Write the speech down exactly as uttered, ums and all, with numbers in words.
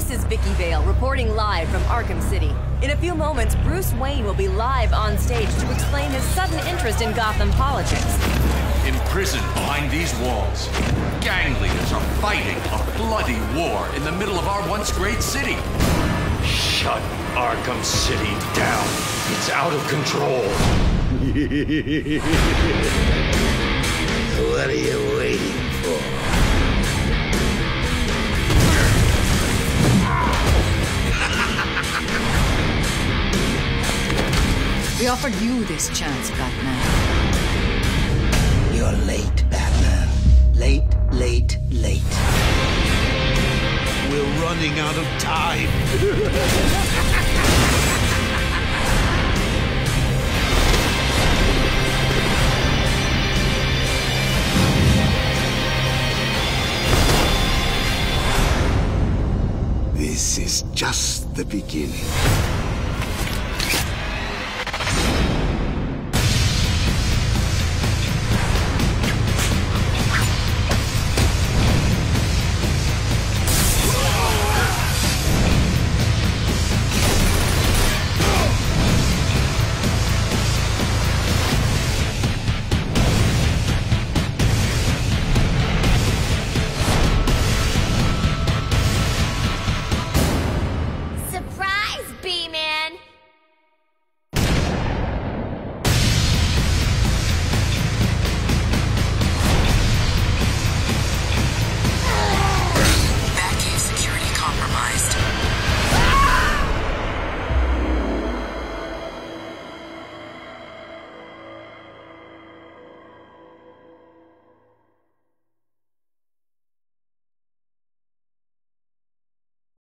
This is Vicky Vale reporting live from Arkham City. In a few moments, Bruce Wayne will be live on stage to explain his sudden interest in Gotham politics. Imprisoned behind these walls, gang leaders are fighting a bloody war in the middle of our once great city. Shut Arkham City down. It's out of control. What are you waiting for? We offered you this chance, Batman. You're late, Batman. Late, late, late. We're running out of time. This is just the beginning.